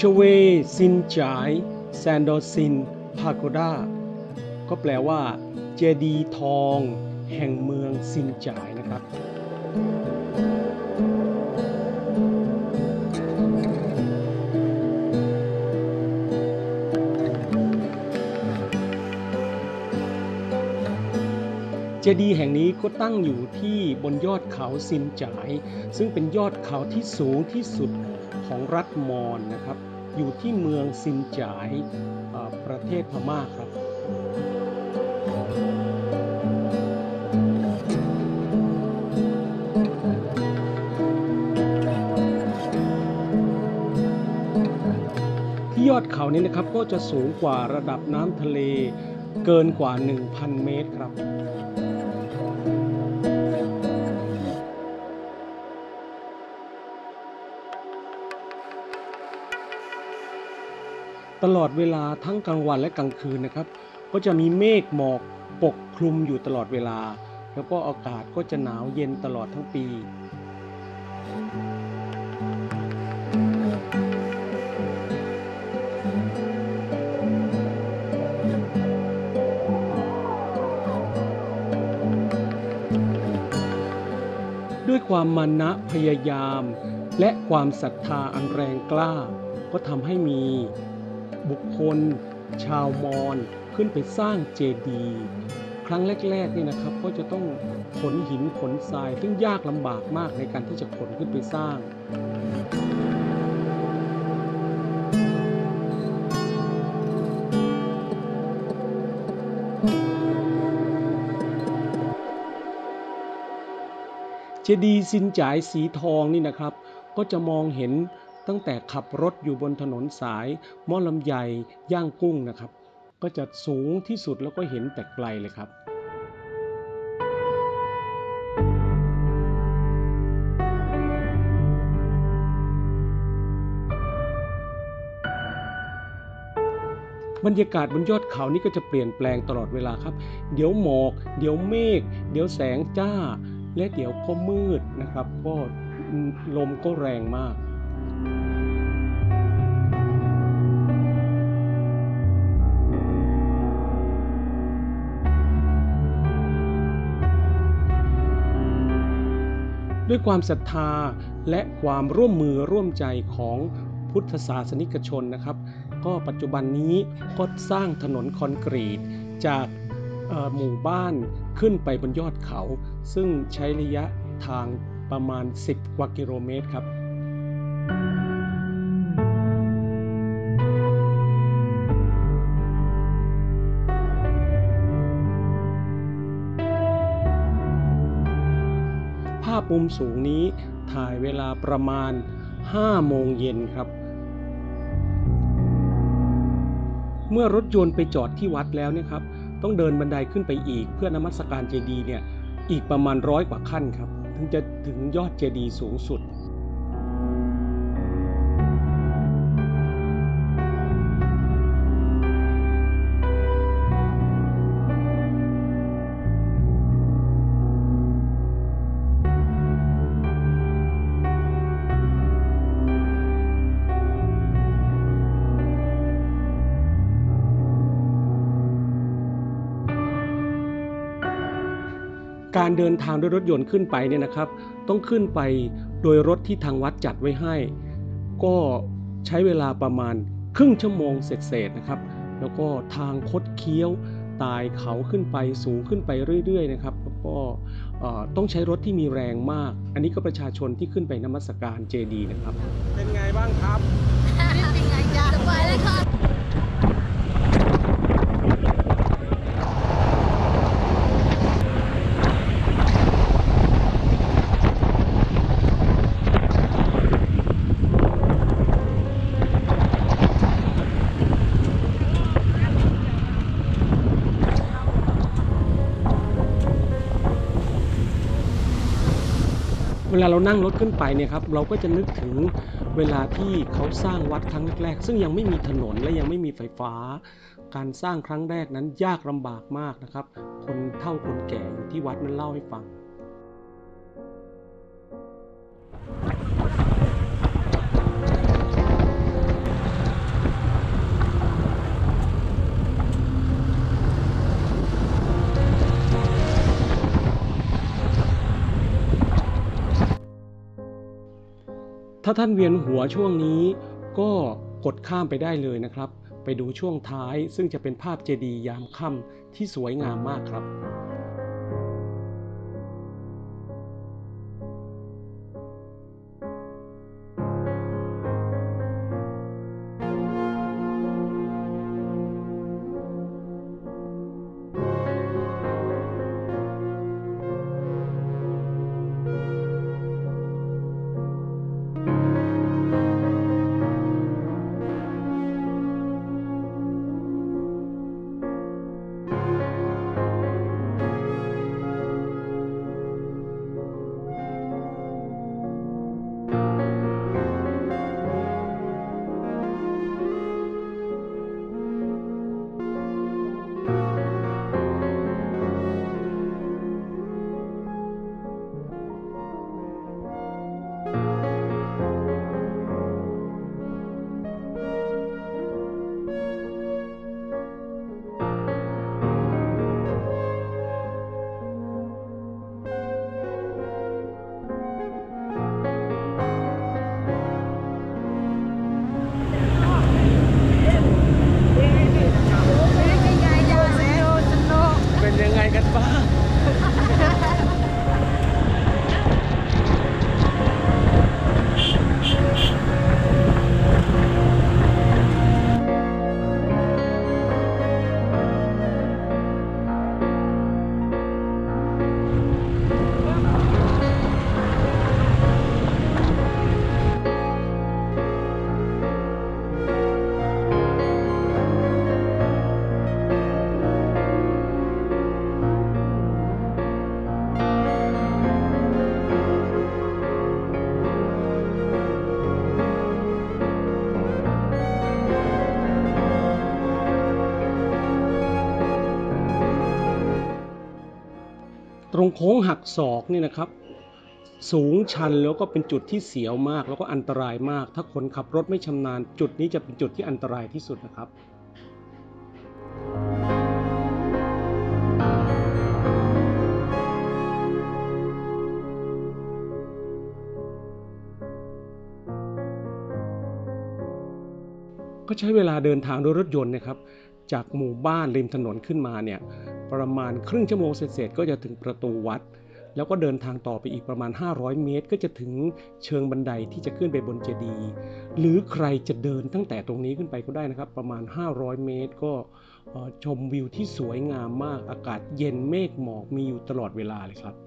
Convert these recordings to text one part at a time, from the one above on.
ชเวซินจายแซนโดซินพาโกดาก็แปลว่าเจดีย์ทองแห่งเมืองซินจายนะครับเจดีย์แห่งนี้ก็ตั้งอยู่ที่บนยอดเขาซินจายซึ่งเป็นยอดเขาที่สูงที่สุดของรัฐมอญนะครับอยู่ที่เมืองซินจายประเทศพม่าครับที่ยอดเขานี้นะครับก็จะสูงกว่าระดับน้ำทะเลเกินกว่า 1,000 เมตรครับตลอดเวลาทั้งกลางวันและกลางคืนนะครับก็จะมีเมฆหมอกปกคลุมอยู่ตลอดเวลาแล้วก็อากาศก็จะหนาวเย็นตลอดทั้งปีด้วยความมานะพยายามและความศรัทธาอันแรงกล้าก็ทำให้มีบุคคลชาวมอญขึ้นไปสร้างเจดีย์ครั้งแรกๆนี่นะครับก็จะต้องขนหินขนทรายซึ่งยากลำบากมากในการที่จะขนขึ้นไปสร้างเจดีย์ซินจ่ายสีทองนี่นะครับก็จะมองเห็นตั้งแต่ขับรถอยู่บนถนนสายม่อลำไยย่างกุ้งนะครับก็จะสูงที่สุดแล้วก็เห็นแต่ไกลเลยครับบรรยากาศบนยอดเขานี่ก็จะเปลี่ยนแปลงตลอดเวลาครับเดี๋ยวหมอกเดี๋ยวเมฆเดี๋ยวแสงจ้าและเดี๋ยวก็มืดนะครับก็ลมก็แรงมากด้วยความศรัทธาและความร่วมมือร่วมใจของพุทธศาสนิกชนนะครับก็ปัจจุบันนี้ก็สร้างถนนคอนกรีตจากหมู่บ้านขึ้นไปบนยอดเขาซึ่งใช้ระยะทางประมาณ10 กว่ากิโลเมตรครับภาพมุมสูงนี้ถ่ายเวลาประมาณ5 โมงเย็นครับเมื่อรถยนต์ไปจอดที่วัดแล้วเนี่ยครับต้องเดินบันไดขึ้นไปอีกเพื่อนมัสการเจดีย์เนี่ยอีกประมาณ100 กว่าขั้นครับถึงจะถึงยอดเจดีย์สูงสุดการเดินทางด้วยรถยนต์ขึ้นไปเนี่ยนะครับต้องขึ้นไปโดยรถที่ทางวัดจัดไว้ให้ก็ใช้เวลาประมาณครึ่งชั่วโมงเศษๆนะครับแล้วก็ทางคดเคี้ยวตายเขาขึ้นไปสูงขึ้นไปเรื่อยๆนะครับแล้วก็ต้องใช้รถที่มีแรงมากอันนี้ก็ประชาชนที่ขึ้นไปนมัสการเจดีย์นะครับเป็นไงบ้างครับเป็นไงจ้าสบายเลยค่ะเวลาเรานั่งรถขึ้นไปเนี่ยครับเราก็จะนึกถึงเวลาที่เขาสร้างวัดครั้งแรกๆซึ่งยังไม่มีถนนและยังไม่มีไฟฟ้าการสร้างครั้งแรกนั้นยากลำบากมากนะครับคนเฒ่าคนแก่อยู่ที่วัดนั้นเล่าให้ฟังถ้าท่านเวียนหัวช่วงนี้ก็กดข้ามไปได้เลยนะครับไปดูช่วงท้ายซึ่งจะเป็นภาพเจดีย์ยามค่ำที่สวยงามมากครับ เป็นยังไงกันบ้าง ตรงโค้งหักศอกนี่นะครับสูงชันแล้วก็เป็นจุดที่เสียวมากแล้วก็อันตรายมากถ้าคนขับรถไม่ชำนาญจุดนี้จะเป็นจุดที่อันตรายที่สุดนะครับก็ใช้เวลาเดินทางด้วยรถยนต์นะครับจากหมู่บ้านริมถนนขึ้นมาเนี่ยประมาณครึ่งชั่วโมงเศษๆก็จะถึงประตูวัดแล้วก็เดินทางต่อไปอีกประมาณ500 เมตรก็จะถึงเชิงบันไดที่จะขึ้นไปบนเจดีย์หรือใครจะเดินตั้งแต่ตรงนี้ขึ้นไปก็ได้นะครับประมาณ500 เมตรก็ชมวิวที่สวยงามมากอากาศเย็นเมฆหมอกมีอยู่ตลอดเวลาเลยครับ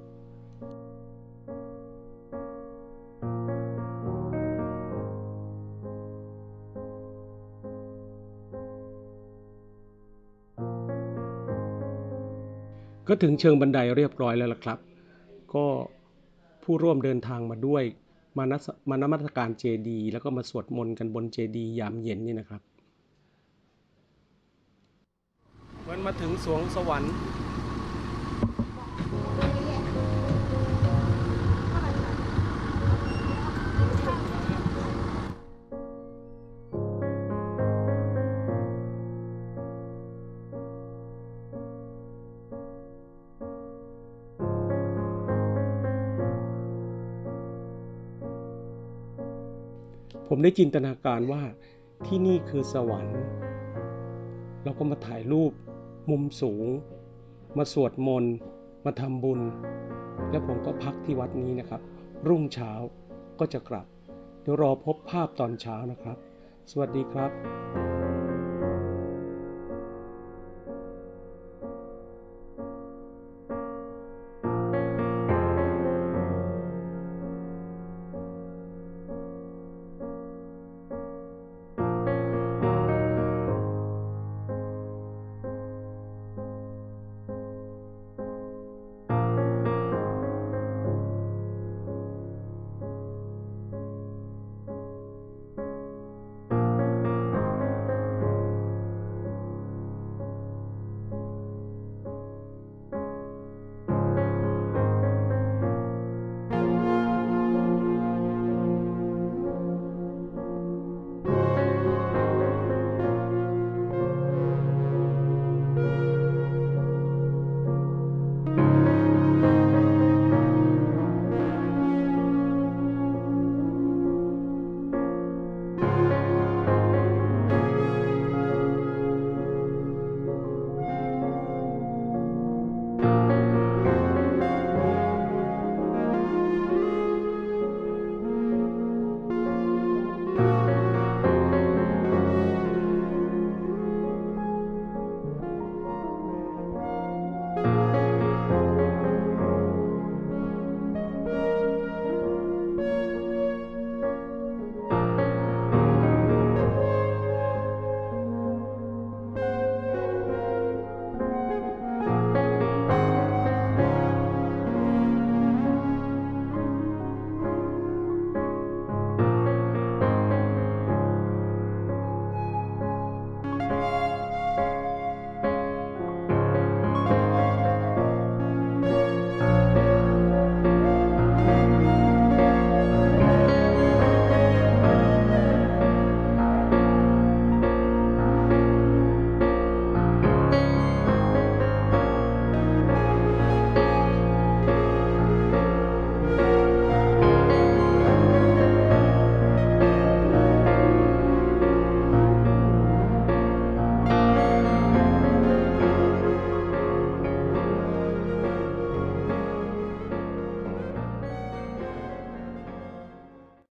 ก็ถึงเชิงบันไดเรียบร้อยแล้วล่ะครับก็ผู้ร่วมเดินทางมาด้วยมานมัสการเจดีย์แล้วก็มาสวดมนต์กันบนเจดีย์ยามเย็นนี่นะครับเหมือนมาถึงสวงสวรรค์ผมได้จินตนาการว่าที่นี่คือสวรรค์เราก็มาถ่ายรูปมุมสูงมาสวดมนต์มาทำบุญแล้วผมก็พักที่วัดนี้นะครับรุ่งเช้าก็จะกลับเดี๋ยวรอพบภาพตอนเช้านะครับสวัสดีครับ